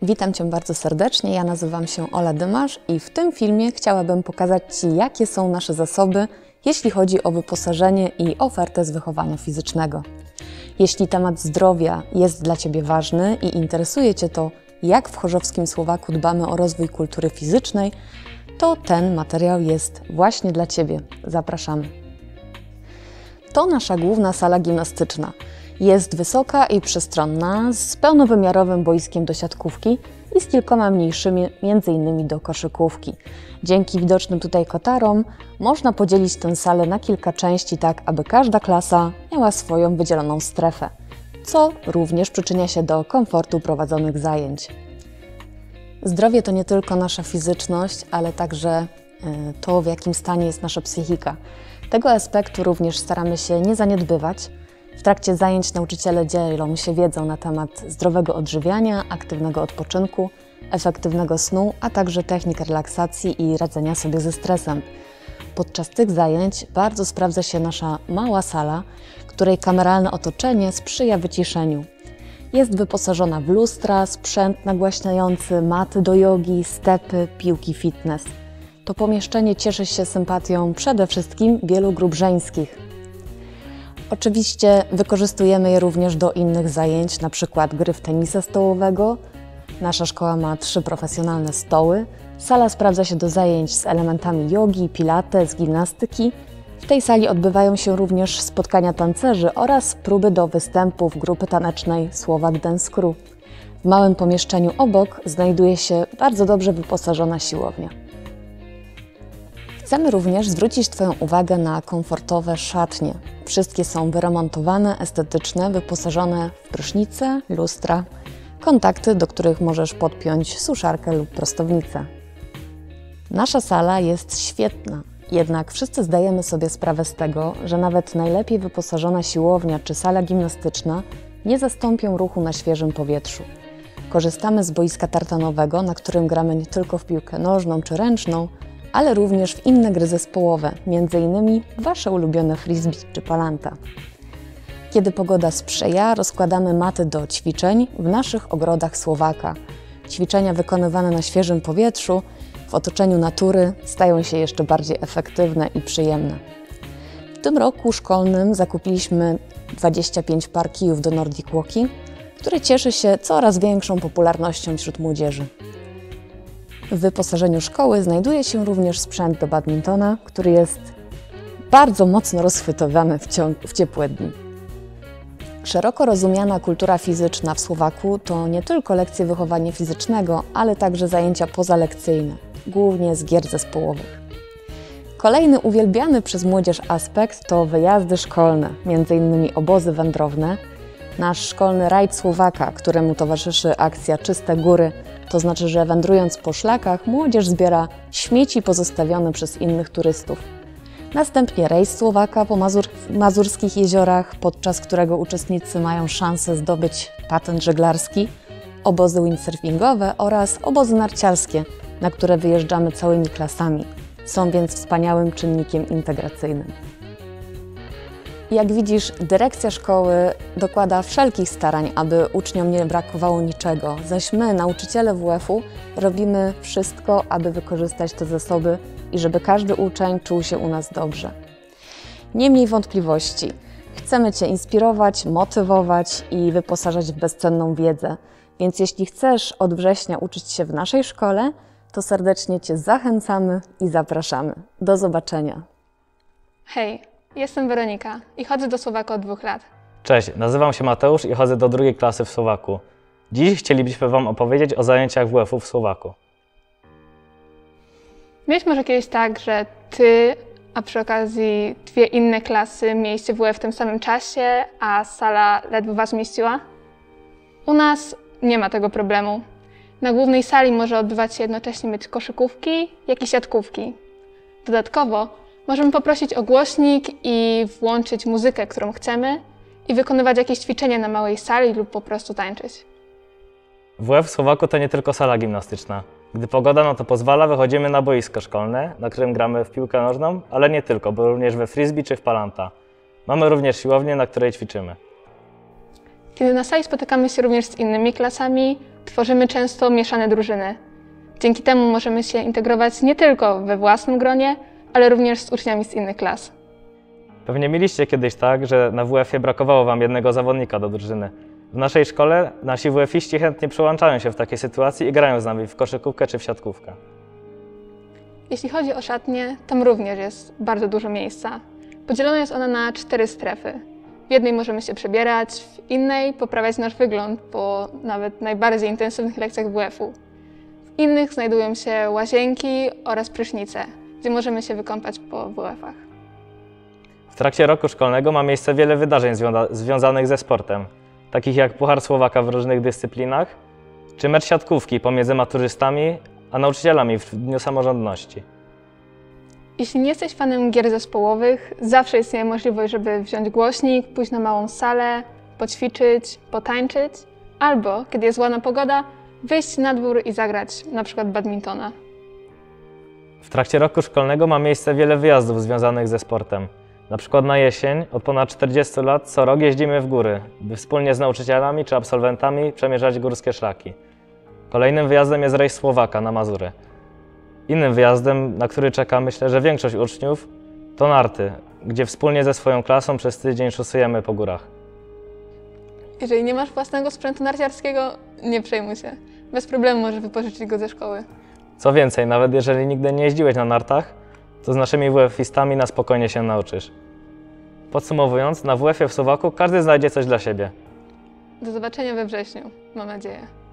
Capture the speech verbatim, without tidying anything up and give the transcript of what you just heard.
Witam Cię bardzo serdecznie, ja nazywam się Ola Dymasz i w tym filmie chciałabym pokazać Ci, jakie są nasze zasoby, jeśli chodzi o wyposażenie i ofertę z wychowania fizycznego. Jeśli temat zdrowia jest dla Ciebie ważny i interesuje Cię to, jak w Chorzowskim Słowaku dbamy o rozwój kultury fizycznej, to ten materiał jest właśnie dla Ciebie. Zapraszamy. To nasza główna sala gimnastyczna. Jest wysoka i przestronna, z pełnowymiarowym boiskiem do siatkówki i z kilkoma mniejszymi, między innymi do koszykówki. Dzięki widocznym tutaj kotarom można podzielić tę salę na kilka części, tak aby każda klasa miała swoją wydzieloną strefę, co również przyczynia się do komfortu prowadzonych zajęć. Zdrowie to nie tylko nasza fizyczność, ale także to, w jakim stanie jest nasza psychika. Tego aspektu również staramy się nie zaniedbywać. W trakcie zajęć nauczyciele dzielą się wiedzą na temat zdrowego odżywiania, aktywnego odpoczynku, efektywnego snu, a także technik relaksacji i radzenia sobie ze stresem. Podczas tych zajęć bardzo sprawdza się nasza mała sala, której kameralne otoczenie sprzyja wyciszeniu. Jest wyposażona w lustra, sprzęt nagłaśniający, maty do jogi, stepy, piłki fitness. To pomieszczenie cieszy się sympatią przede wszystkim wielu grup żeńskich. Oczywiście wykorzystujemy je również do innych zajęć, na przykład gry w tenisa stołowego. Nasza szkoła ma trzy profesjonalne stoły. Sala sprawdza się do zajęć z elementami jogi, pilates, gimnastyki. W tej sali odbywają się również spotkania tancerzy oraz próby do występów grupy tanecznej Slovak Dance Crew. W małym pomieszczeniu obok znajduje się bardzo dobrze wyposażona siłownia. Chcemy również zwrócić Twoją uwagę na komfortowe szatnie. Wszystkie są wyremontowane, estetyczne, wyposażone w prysznice, lustra, kontakty, do których możesz podpiąć suszarkę lub prostownicę. Nasza sala jest świetna, jednak wszyscy zdajemy sobie sprawę z tego, że nawet najlepiej wyposażona siłownia czy sala gimnastyczna nie zastąpią ruchu na świeżym powietrzu. Korzystamy z boiska tartanowego, na którym gramy nie tylko w piłkę nożną czy ręczną, ale również w inne gry zespołowe, między innymi Wasze ulubione frisbee czy palanta. Kiedy pogoda sprzyja, rozkładamy maty do ćwiczeń w naszych ogrodach Słowaka. Ćwiczenia wykonywane na świeżym powietrzu, w otoczeniu natury stają się jeszcze bardziej efektywne i przyjemne. W tym roku szkolnym zakupiliśmy dwadzieścia pięć par kijów do Nordic Walking, który cieszy się coraz większą popularnością wśród młodzieży. W wyposażeniu szkoły znajduje się również sprzęt do badmintona, który jest bardzo mocno rozchwytowany w, w ciepłe dni. Szeroko rozumiana kultura fizyczna w Słowaku to nie tylko lekcje wychowania fizycznego, ale także zajęcia pozalekcyjne, głównie z gier zespołowych. Kolejny uwielbiany przez młodzież aspekt to wyjazdy szkolne, między innymi obozy wędrowne. Nasz szkolny rajd Słowaka, któremu towarzyszy akcja Czyste Góry, to znaczy, że wędrując po szlakach, młodzież zbiera śmieci pozostawione przez innych turystów. Następnie rejs Słowaka po Mazur mazurskich jeziorach, podczas którego uczestnicy mają szansę zdobyć patent żeglarski, obozy windsurfingowe oraz obozy narciarskie, na które wyjeżdżamy całymi klasami. Są więc wspaniałym czynnikiem integracyjnym. Jak widzisz, dyrekcja szkoły dokłada wszelkich starań, aby uczniom nie brakowało niczego, zaś my, nauczyciele W F u, robimy wszystko, aby wykorzystać te zasoby i żeby każdy uczeń czuł się u nas dobrze. Nie miej wątpliwości. Chcemy Cię inspirować, motywować i wyposażać w bezcenną wiedzę. Więc jeśli chcesz od września uczyć się w naszej szkole, to serdecznie Cię zachęcamy i zapraszamy. Do zobaczenia. Hej! Jestem Weronika i chodzę do Słowaka od dwóch lat. Cześć, nazywam się Mateusz i chodzę do drugiej klasy w Słowaku. Dziś chcielibyśmy Wam opowiedzieć o zajęciach W F u w Słowaku. Miałeś może kiedyś tak, że Ty, a przy okazji dwie inne klasy mieliście W F w tym samym czasie, a sala ledwo Was mieściła? U nas nie ma tego problemu. Na głównej sali może odbywać się jednocześnie mecz koszykówki, jak i siatkówki. Dodatkowo możemy poprosić o głośnik i włączyć muzykę, którą chcemy i wykonywać jakieś ćwiczenia na małej sali lub po prostu tańczyć. W F w Słowaku to nie tylko sala gimnastyczna. Gdy pogoda na to pozwala, wychodzimy na boisko szkolne, na którym gramy w piłkę nożną, ale nie tylko, bo również we frisbee czy w palanta. Mamy również siłownię, na której ćwiczymy. Kiedy na sali spotykamy się również z innymi klasami, Tworzymy często mieszane drużyny. Dzięki temu możemy się integrować nie tylko we własnym gronie, ale również z uczniami z innych klas. Pewnie mieliście kiedyś tak, że na W F-ie brakowało wam jednego zawodnika do drużyny. W naszej szkole nasi WF-iści chętnie przyłączają się w takiej sytuacji i grają z nami w koszykówkę czy w siatkówkę. Jeśli chodzi o szatnię, tam również jest bardzo dużo miejsca. Podzielona jest ona na cztery strefy. W jednej możemy się przebierać, w innej poprawiać nasz wygląd po nawet najbardziej intensywnych lekcjach W F-u. W innych znajdują się łazienki oraz prysznice, gdzie możemy się wykąpać po W F-ach. W trakcie roku szkolnego ma miejsce wiele wydarzeń związa związanych ze sportem, takich jak Puchar Słowaka w różnych dyscyplinach, czy mecz siatkówki pomiędzy maturzystami a nauczycielami w Dniu Samorządności. Jeśli nie jesteś fanem gier zespołowych, zawsze istnieje możliwość, żeby wziąć głośnik, pójść na małą salę, poćwiczyć, potańczyć, albo, kiedy jest ładna pogoda, wyjść na dwór i zagrać na przykład badmintona. W trakcie roku szkolnego ma miejsce wiele wyjazdów związanych ze sportem. Na przykład na jesień od ponad czterdziestu lat co rok jeździmy w góry, by wspólnie z nauczycielami czy absolwentami przemierzać górskie szlaki. Kolejnym wyjazdem jest rejs Słowaka na Mazury. Innym wyjazdem, na który czeka myślę, że większość uczniów, to narty, gdzie wspólnie ze swoją klasą przez tydzień szosujemy po górach. Jeżeli nie masz własnego sprzętu narciarskiego, nie przejmuj się. Bez problemu możesz wypożyczyć go ze szkoły. Co więcej, nawet jeżeli nigdy nie jeździłeś na nartach, to z naszymi W F-istami na spokojnie się nauczysz. Podsumowując, na W F-ie w Słowaku każdy znajdzie coś dla siebie. Do zobaczenia we wrześniu, mam nadzieję.